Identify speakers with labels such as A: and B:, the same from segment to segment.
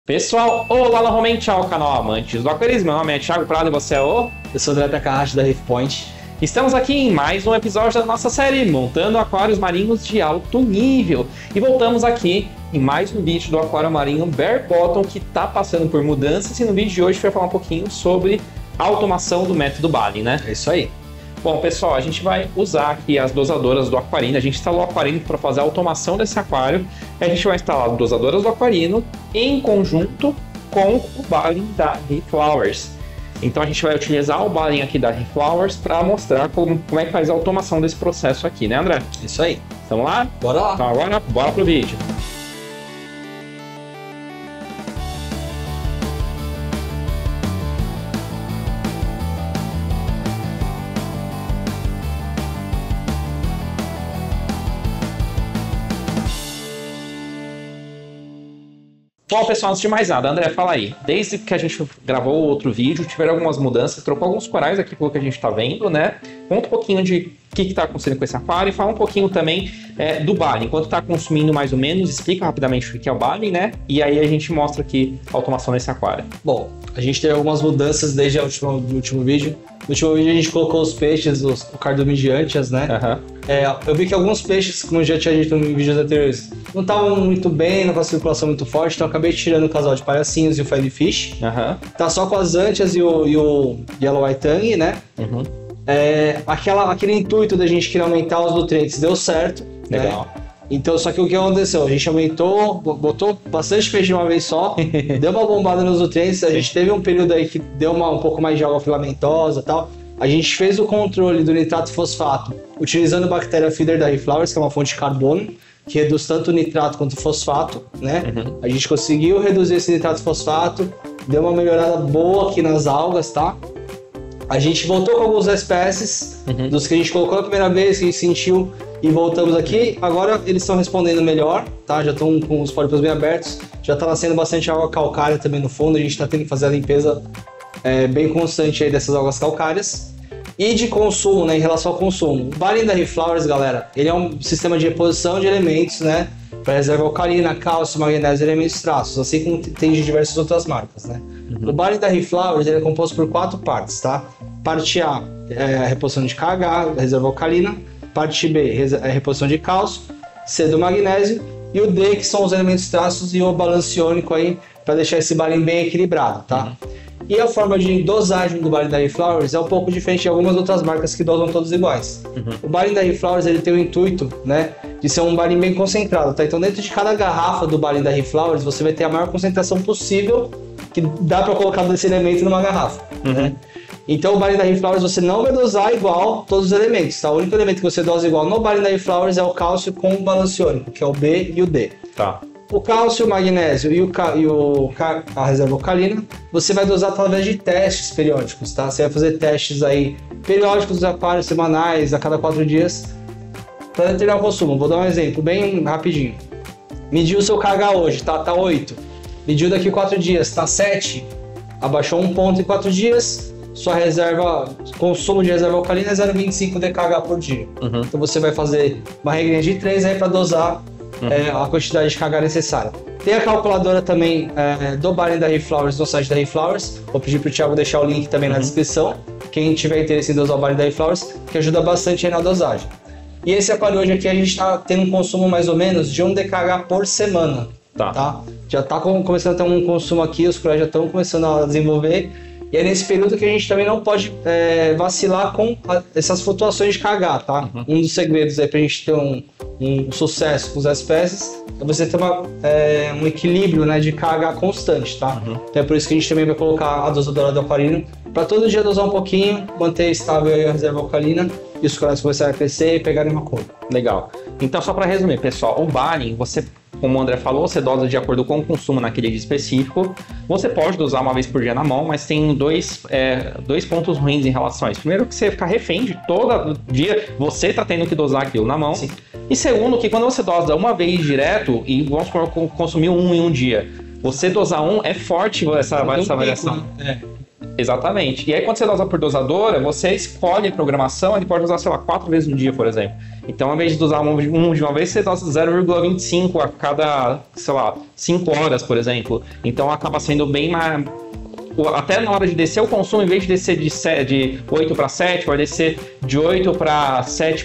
A: Pessoal, olá novamente ao canal Amantes do Aquarismo. Meu nome é Thiago Prado e você é o...
B: Eu sou o André Takahashi da Reef Point.
A: Estamos aqui em mais um episódio da nossa série Montando Aquários Marinhos de Alto Nível. E voltamos aqui em mais um vídeo do aquário marinho Bear Bottom, que está passando por mudanças. E no vídeo de hoje a gente vai falar um pouquinho sobre a automação do método Bali, né?
B: É isso aí.
A: Bom, pessoal, a gente vai usar aqui as dosadoras do Aquarino. A gente instalou o Aquarino para fazer a automação desse aquário. A gente vai instalar as dosadoras do Aquarino em conjunto com o Bali da Reef Flowers. Então a gente vai utilizar o Bali aqui da Reef Flowers para mostrar como é que faz a automação desse processo aqui, né, André?
B: Isso aí.
A: Vamos lá?
B: Bora lá.
A: Então agora, bora pro vídeo. Bom, pessoal, antes de mais nada, André, fala aí. Desde que a gente gravou o outro vídeo, tiveram algumas mudanças, trocou alguns corais aqui pelo que a gente está vendo, né? Conta um pouquinho de o que está acontecendo com esse aquário e fala um pouquinho também do Bali. Enquanto está consumindo mais ou menos, explica rapidamente o que é o Bali, né? E aí a gente mostra aqui a automação desse aquário.
B: Bom, a gente teve algumas mudanças desde o último vídeo. No último vídeo a gente colocou os peixes, o cardume de antias, né? Eu vi que alguns peixes, como já tinha dito em vídeos anteriores, não estavam muito bem, não com a circulação muito forte, então eu acabei tirando o casal de palhacinhos e o filefish. Tá só com as antias e o yellow white tongue, né? Aquele intuito da gente querer aumentar os nutrientes deu certo.
A: Legal.
B: Né? Então, só que o que aconteceu? A gente aumentou, botou bastante peixe de uma vez só, deu uma bombada nos nutrientes, a gente teve um período aí que deu um pouco mais de água filamentosa e tal. A gente fez o controle do nitrato e fosfato utilizando o Bacteria Feeder da Reef Flowers, que é uma fonte de carbono, que reduz tanto o nitrato quanto o fosfato, né? A gente conseguiu reduzir esse nitrato e fosfato, deu uma melhorada boa aqui nas algas, tá? A gente voltou com alguns espécies dos que a gente colocou na primeira vez, que a gente sentiu, e voltamos aqui. Agora eles estão respondendo melhor, tá? Já estão com os pólipos bem abertos, já está nascendo bastante água calcária também no fundo, a gente está tendo que fazer a limpeza bem constante aí dessas algas calcárias. E de consumo, né, em relação ao consumo. O Bali da Reef Flowers, galera, ele é um sistema de reposição de elementos, né, para reserva alcalina, cálcio, magnésio e elementos traços, assim como tem de diversas outras marcas, né. O Bali da Reef Flowers, ele é composto por 4 partes, tá? Parte A é a reposição de KH, reserva alcalina. Parte B é a reposição de cálcio. C do magnésio. E o D, que são os elementos traços, e o balanciônico aí, para deixar esse Bali bem equilibrado, tá? E a forma de dosagem do Bali da Reef Flowers é um pouco diferente de algumas outras marcas que dosam todos iguais. O Bali da Reef Flowers, ele tem o intuito, né, de ser um Bali bem concentrado, tá? Então dentro de cada garrafa do Bali da Reef Flowers, você vai ter a maior concentração possível que dá para colocar desse elemento numa garrafa, né? Então o Bali da Reef Flowers você não vai dosar igual todos os elementos, tá? O único elemento que você dosa igual no Bali da Reef Flowers é o cálcio com o balanciônico, que é o B e o D.
A: Tá.
B: O cálcio, o magnésio e a reserva alcalina, você vai dosar através de testes periódicos, tá? Você vai fazer testes aí periódicos dos aquários, semanais, a cada 4 dias, para determinar o consumo. Vou dar um exemplo bem rapidinho. Mediu o seu KH hoje, tá 8. Mediu daqui 4 dias, tá 7. Abaixou 1 ponto em 4 dias. Sua consumo de reserva alcalina é 0,25 DKH por dia. Então você vai fazer uma regrinha de 3 aí para dosar a quantidade de KH necessária. Tem a calculadora também do Bali da Reef Flowers no site da Reef Flowers. Vou pedir para o Thiago deixar o link também na descrição. Quem tiver interesse em dosar o Bali da Reef Flowers, que ajuda bastante aí na dosagem. E esse aquário hoje aqui a gente está tendo um consumo mais ou menos de 1 DKH por semana. Tá? Já está começando a ter um consumo aqui, os corais já estão começando a desenvolver. E é nesse período que a gente também não pode vacilar com essas flutuações de KH, tá? Um dos segredos aí pra gente ter um sucesso com as espécies é você ter um equilíbrio, né, de KH constante, tá? Então é por isso que a gente também vai colocar a dosadora do aquarino para todo dia dosar um pouquinho, manter estável aí a reserva alcalina e os corais começarem a crescer e pegarem uma cor.
A: Legal. Então só para resumir, pessoal, o Bali, você, como o André falou, você dosa de acordo com o consumo naquele dia específico. Você pode dosar uma vez por dia na mão, mas tem dois pontos ruins em relação a isso. Primeiro, que você fica refém de todo dia, você tá tendo que dosar aquilo na mão.
B: Sim.
A: E segundo, que quando você dosa uma vez direto, e vamos consumir um em um dia, você dosar é forte essa variação. Exatamente. E aí, quando você dosa por dosadora, você escolhe a programação, ele pode usar, sei lá, 4 vezes no dia, por exemplo. Então, ao invés de usar um de uma vez, você dosa 0,25 a cada, sei lá, 5 horas, por exemplo. Então, acaba sendo bem mais... Até na hora de descer o consumo, em vez de descer de 8 para 7, vai descer de 8 para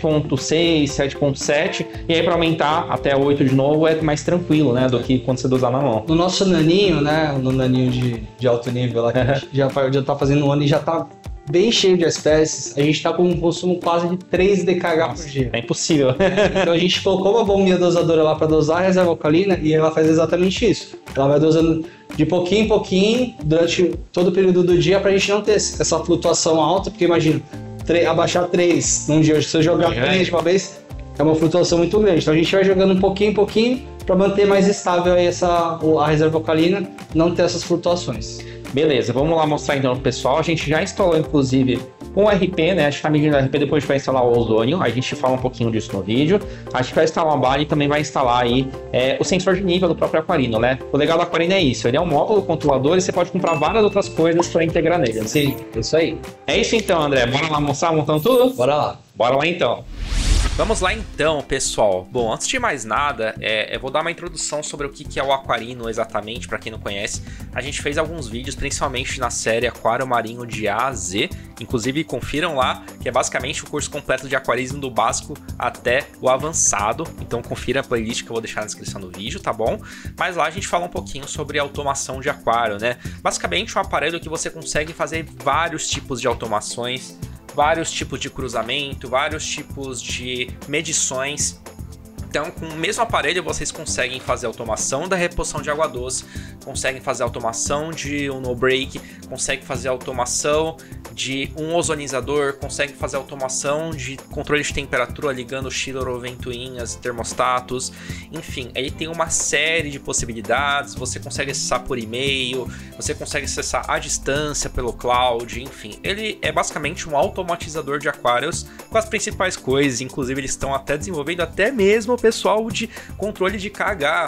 A: 7,6, 7,7. E aí, para aumentar até 8 de novo, é mais tranquilo, né? Do que quando você dosar na mão.
B: No nosso naninho, né? No naninho de alto nível lá, que a gente já tá fazendo um ano e já tá bem cheio de espécies, a gente tá com um consumo quase de 3 DKH por dia.
A: É impossível.
B: Então a gente colocou uma bombinha dosadora lá para dosar a reserva alcalina e ela faz exatamente isso. Ela vai dosando de pouquinho em pouquinho durante todo o período do dia pra gente não ter essa flutuação alta, porque imagina, abaixar 3 num dia, se eu jogar 3 de uma vez, é uma flutuação muito grande. Então a gente vai jogando um pouquinho em pouquinho para manter mais estável aí a reserva alcalina, não ter essas flutuações.
A: Beleza, vamos lá mostrar então pro pessoal. A gente já instalou, inclusive, um RP, né? A gente tá medindo o RP, depois a gente vai instalar o ozônio. A gente fala um pouquinho disso no vídeo. A gente vai instalar uma bala e também vai instalar aí o sensor de nível do próprio aquarino, né? O legal do aquarino é isso, ele é um módulo controlador e você pode comprar várias outras coisas para integrar nele. Né?
B: Sim, é isso aí.
A: É isso então, André. Bora lá mostrar, montando tudo?
B: Bora lá.
A: Bora lá então.
C: Vamos lá então, pessoal. Bom, antes de mais nada, eu vou dar uma introdução sobre o que é o aquarino exatamente, para quem não conhece. A gente fez alguns vídeos, principalmente na série Aquário Marinho de A a Z. Inclusive, confiram lá, que é basicamente o curso completo de aquarismo do básico até o avançado. Então, confira a playlist que eu vou deixar na descrição do vídeo, tá bom? Mas lá a gente fala um pouquinho sobre automação de aquário, né? Basicamente, um aparelho que você consegue fazer vários tipos de automações, vários tipos de cruzamento, vários tipos de medições. Então, com o mesmo aparelho, vocês conseguem fazer automação da reposição de água doce, conseguem fazer automação de um no-break, conseguem fazer automação de um ozonizador, conseguem fazer automação de controle de temperatura ligando chiller ou ventoinhas, termostatos, enfim, ele tem uma série de possibilidades. Você consegue acessar por e-mail, você consegue acessar à distância pelo cloud, enfim, ele é basicamente um automatizador de aquários com as principais coisas. Inclusive, eles estão até desenvolvendo até mesmo o pessoal de controle de KH.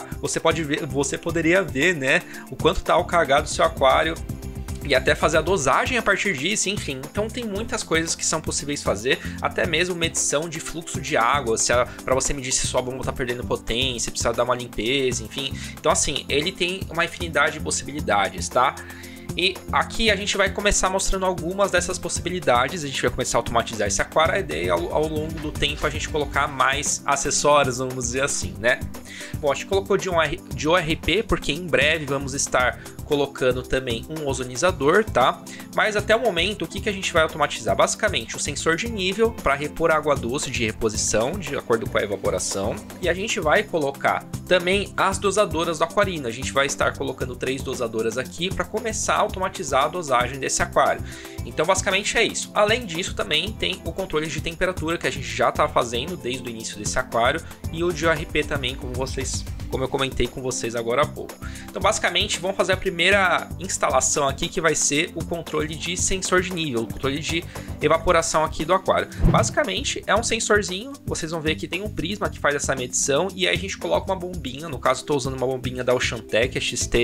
C: Você poderia ver, né, o quanto está o KH do seu aquário e até fazer a dosagem a partir disso, enfim. Então tem muitas coisas que são possíveis fazer, até mesmo medição de fluxo de água, para você medir se sua bomba está perdendo potência, precisa dar uma limpeza, enfim. Então assim, ele tem uma infinidade de possibilidades, tá? E aqui a gente vai começar mostrando algumas dessas possibilidades. A gente vai começar a automatizar esse aquário. A ideia ao longo do tempo a gente colocar mais acessórios, vamos dizer assim, né? Bom, a gente colocou de ORP porque em breve vamos estar colocando também um ozonizador, tá? Mas até o momento, o que a gente vai automatizar? Basicamente, o sensor de nível para repor água doce de reposição, de acordo com a evaporação. E a gente vai colocar também as dosadoras do aquarino. A gente vai estar colocando 3 dosadoras aqui para começar a automatizar a dosagem desse aquário. Então, basicamente é isso. Além disso, também tem o controle de temperatura que a gente já está fazendo desde o início desse aquário, e o de ORP também, como eu comentei com vocês agora há pouco. Então, basicamente, vamos fazer a primeira instalação aqui, que vai ser o controle de sensor de nível, o controle de evaporação aqui do aquário. Basicamente, é um sensorzinho, vocês vão ver que tem um prisma que faz essa medição, e aí a gente coloca uma bombinha, no caso estou usando uma bombinha da Oceantec, a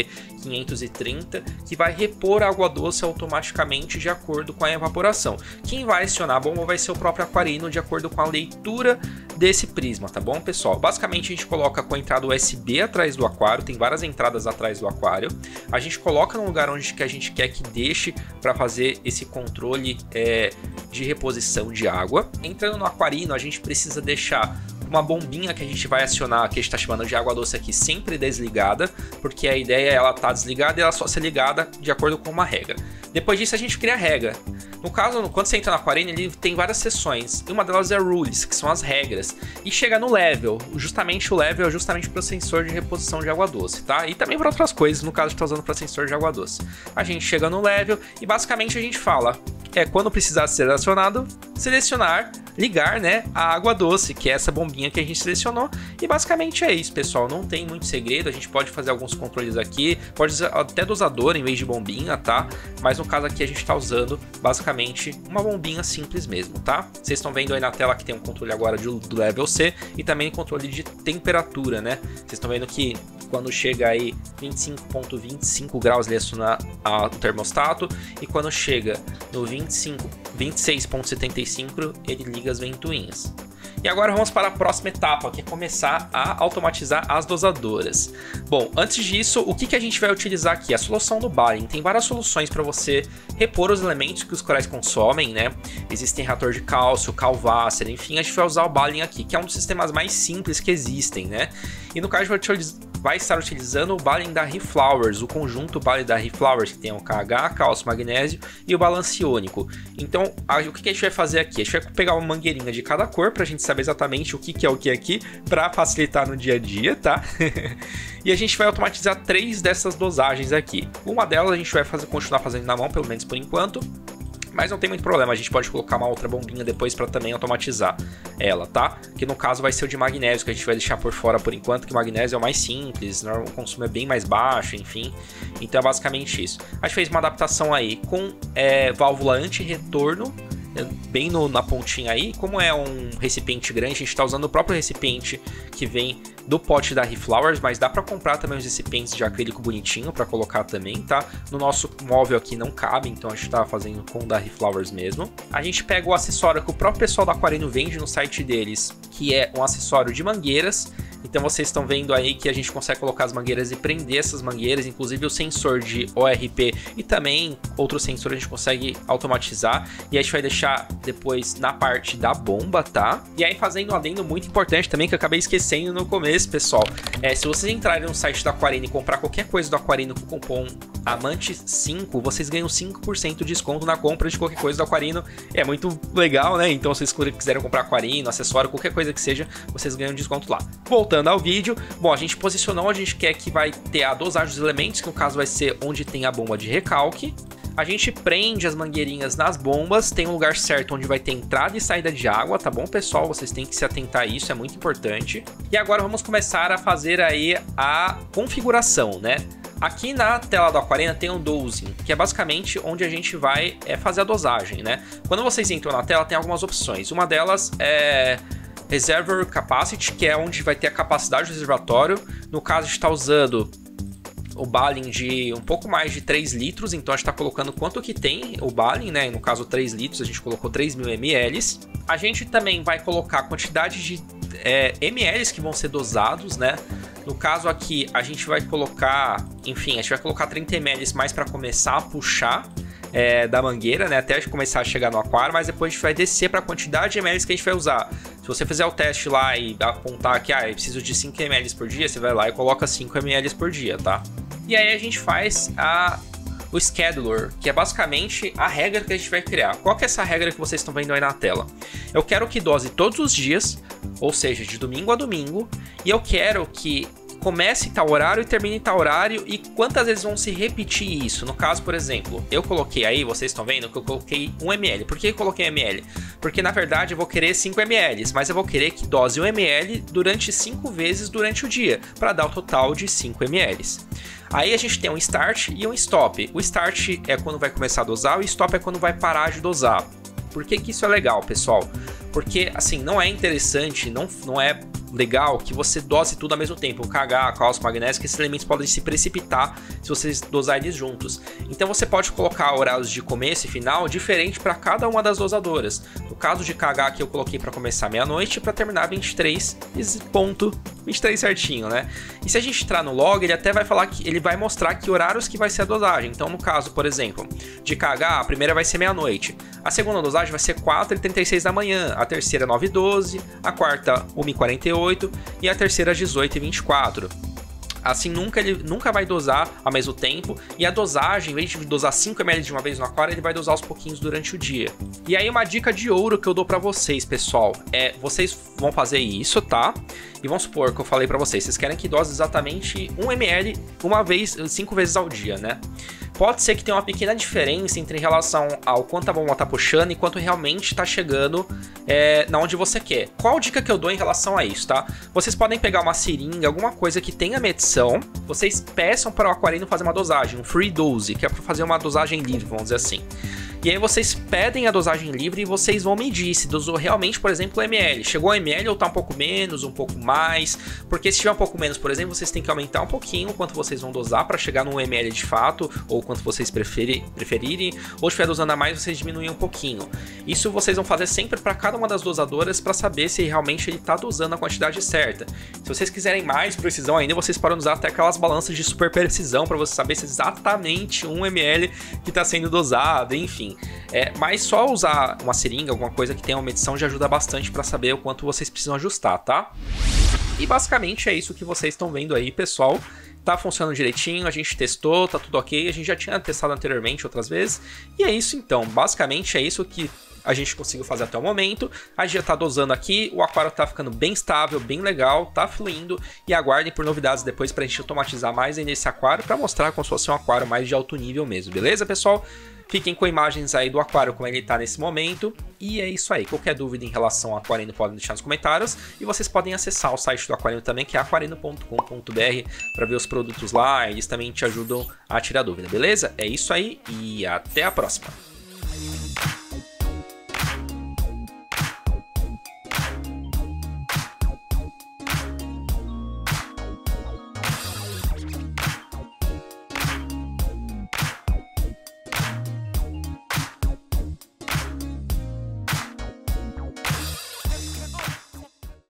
C: XT530, que vai repor a água doce automaticamente de acordo com a evaporação. Quem vai acionar a bomba vai ser o próprio aquarino, de acordo com a leitura desse prisma, tá bom, pessoal? Basicamente, a gente coloca com a entrada USB atrás do aquário, tem várias entradas atrás do aquário. A gente coloca no lugar onde que a gente quer que deixe para fazer esse controle de reposição de água. Entrando no aquarino, a gente precisa deixar uma bombinha que a gente vai acionar, que a gente está chamando de água doce aqui, sempre desligada, porque a ideia é ela estar desligada e ela só ser ligada de acordo com uma regra. Depois disso, a gente cria a regra. No caso, quando você entra no aquarino, ele tem várias seções, e uma delas é rules, que são as regras, e chega no level. Justamente o level é justamente para o sensor de reposição de água doce, tá? E também para outras coisas, no caso, está usando para sensor de água doce. A gente chega no level e basicamente a gente fala, quando precisar ser acionado, selecionar, ligar, né, a água doce, que é essa bombinha que a gente selecionou. E basicamente é isso, pessoal, não tem muito segredo. A gente pode fazer alguns controles aqui, pode usar até dosador em vez de bombinha, tá? Mas no caso aqui a gente está usando basicamente uma bombinha simples mesmo, tá? Vocês estão vendo aí na tela que tem um controle agora do level C e também controle de temperatura, né? Vocês estão vendo que quando chega aí 25,25 graus ele aciona o termostato, e quando chega no 26,75 ele liga as ventoinhas. E agora vamos para a próxima etapa, que é começar a automatizar as dosadoras. Bom, antes disso, o que a gente vai utilizar aqui? A solução do Balin. Tem várias soluções para você repor os elementos que os corais consomem, né? Existem reator de cálcio, calvácea, enfim, a gente vai usar o Balin aqui, que é um dos sistemas mais simples que existem, né? E no caso a gente vai estar utilizando o Balin da ReFlowers, o conjunto Balin da ReFlowers, que tem o KH, cálcio, magnésio e o balance iônico. Então, o que a gente vai fazer aqui? A gente vai pegar uma mangueirinha de cada cor pra gente saber exatamente o que é o que aqui, pra facilitar no dia a dia, tá? E a gente vai automatizar 3 dessas dosagens aqui. Uma delas a gente vai continuar fazendo na mão, pelo menos por enquanto. Mas não tem muito problema, a gente pode colocar uma outra bombinha depois para também automatizar ela, tá? Que no caso vai ser o de magnésio, que a gente vai deixar por fora por enquanto, que o magnésio é o mais simples, o consumo é bem mais baixo, enfim. Então é basicamente isso. A gente fez uma adaptação aí com válvula anti-retorno, bem na pontinha aí. Como é um recipiente grande, a gente está usando o próprio recipiente que vem do pote da ReFlowers, mas dá para comprar também os recipientes de acrílico bonitinho para colocar também, tá? No nosso móvel aqui não cabe, então a gente tá fazendo com o da ReFlowers mesmo. A gente pega o acessório que o próprio pessoal da Aquarino vende no site deles, que é um acessório de mangueiras. Então vocês estão vendo aí que a gente consegue colocar as mangueiras e prender essas mangueiras, inclusive o sensor de ORP e também outros sensores a gente consegue automatizar. E a gente vai deixar depois na parte da bomba, tá? E aí fazendo um adendo muito importante também, que eu acabei esquecendo no começo, pessoal. Se vocês entrarem no site da Aquarino e comprar qualquer coisa do Aquarino com o cupom AMANTE5, vocês ganham 5% de desconto na compra de qualquer coisa do Aquarino. É muito legal, né? Então se vocês quiserem comprar Aquarino, acessório, qualquer coisa que seja, vocês ganham desconto lá. Voltando ao vídeo, bom, a gente posicionou onde a gente quer que vai ter a dosagem dos elementos, que no caso vai ser onde tem a bomba de recalque. A gente prende as mangueirinhas nas bombas, tem um lugar certo onde vai ter entrada e saída de água, tá bom, pessoal? Vocês têm que se atentar a isso, é muito importante. E agora vamos começar a fazer aí a configuração, né? Aqui na tela do Aquarina tem um dosing, que é basicamente onde a gente vai fazer a dosagem, né? Quando vocês entram na tela tem algumas opções, uma delas é Reservoir Capacity, que é onde vai ter a capacidade do reservatório. No caso a gente está usando o Balin de um pouco mais de 3 litros, então a gente está colocando quanto que tem o Balin, né? No caso 3 litros, a gente colocou 3.000 ml. A gente também vai colocar a quantidade de ml que vão ser dosados, né? No caso aqui a gente vai colocar, enfim, a gente vai colocar 30 ml mais para começar a puxar da mangueira, né? Até a gente começar a chegar no aquário, mas depois a gente vai descer para a quantidade de ml que a gente vai usar. Se você fizer o teste lá e apontar que eu preciso de 5 ml por dia, você vai lá e coloca 5 ml por dia, tá? E aí a gente faz o Scheduler, que é basicamente a regra que a gente vai criar. Qual que é essa regra que vocês estão vendo aí na tela? Eu quero que dose todos os dias, ou seja, de domingo a domingo, e eu quero que comece em tal horário e termine em tal horário, e quantas vezes vão se repetir isso. No caso, por exemplo, eu coloquei aí, vocês estão vendo que eu coloquei 1 ml. Por que eu coloquei ml? Porque na verdade eu vou querer 5 ml, mas eu vou querer que dose 1 ml durante 5 vezes durante o dia, para dar o total de 5 ml. Aí a gente tem um start e um stop. O start é quando vai começar a dosar, o stop é quando vai parar de dosar. Por que isso é legal, pessoal? Porque assim, não é interessante, não é legal que você dose tudo ao mesmo tempo, o KH, cálcio, magnésio, que esses elementos podem se precipitar se vocês dosar eles juntos. Então você pode colocar horários de começo e final diferente para cada uma das dosadoras. No caso de KH que eu coloquei para começar meia-noite e para terminar 23, ponto 23 certinho, né? E se a gente entrar no log, ele até vai falar que ele vai mostrar que horários que vai ser a dosagem. Então no caso, por exemplo, de KH, a primeira vai ser meia-noite, a segunda dosagem vai ser 4h36 da manhã, a terceira 9h12, a quarta 1h48 e a terceira às 18h24. Assim, ele nunca vai dosar ao mesmo tempo, e a dosagem, em vez de dosar 5 ml de uma vez no aquário, ele vai dosar aos pouquinhos durante o dia. E aí uma dica de ouro que eu dou pra vocês, pessoal, vocês vão fazer isso, tá? E vamos supor que eu falei pra vocês querem que dose exatamente 1 ml uma vez, 5 vezes ao dia, né? Pode ser que tenha uma pequena diferença em relação ao quanto a bomba tá puxando e quanto realmente tá chegando na onde você quer. Qual dica que eu dou em relação a isso, tá? Vocês podem pegar uma seringa, alguma coisa que tenha medição, vocês peçam para o aquarino fazer uma dosagem, um free dose, que é para fazer uma dosagem livre, vamos dizer assim. E aí vocês pedem a dosagem livre e vocês vão medir se dosou realmente, por exemplo, o ml. Chegou a ml ou tá um pouco menos, um pouco mais, porque se tiver um pouco menos, por exemplo, vocês têm que aumentar um pouquinho o quanto vocês vão dosar para chegar no ml de fato, ou quanto vocês preferirem, ou se estiver dosando a mais, vocês diminuem um pouquinho. Isso vocês vão fazer sempre para cada uma das dosadoras para saber se realmente ele tá dosando a quantidade certa. Se vocês quiserem mais precisão ainda, vocês podem usar até aquelas balanças de super precisão para você saber se é exatamente 1 ml que está sendo dosado, enfim. Mas só usar uma seringa, alguma coisa que tenha uma medição já ajuda bastante para saber o quanto vocês precisam ajustar, tá? E basicamente é isso que vocês estão vendo aí, pessoal. Tá funcionando direitinho, a gente testou, tá tudo ok, a gente já tinha testado anteriormente outras vezes. E é isso então, basicamente é isso que a gente conseguiu fazer até o momento. A gente já tá dosando aqui, o aquário tá ficando bem estável, bem legal, tá fluindo. E aguardem por novidades depois pra gente automatizar mais ainda esse aquário, pra mostrar como se fosse um aquário mais de alto nível mesmo, beleza, pessoal? Fiquem com imagens aí do aquário como ele tá nesse momento. E é isso aí. Qualquer dúvida em relação ao Aquarino podem deixar nos comentários. E vocês podem acessar o site do Aquarino também, que é aquarino.com.br, para ver os produtos lá. Eles também te ajudam a tirar dúvida, beleza? É isso aí e até a próxima.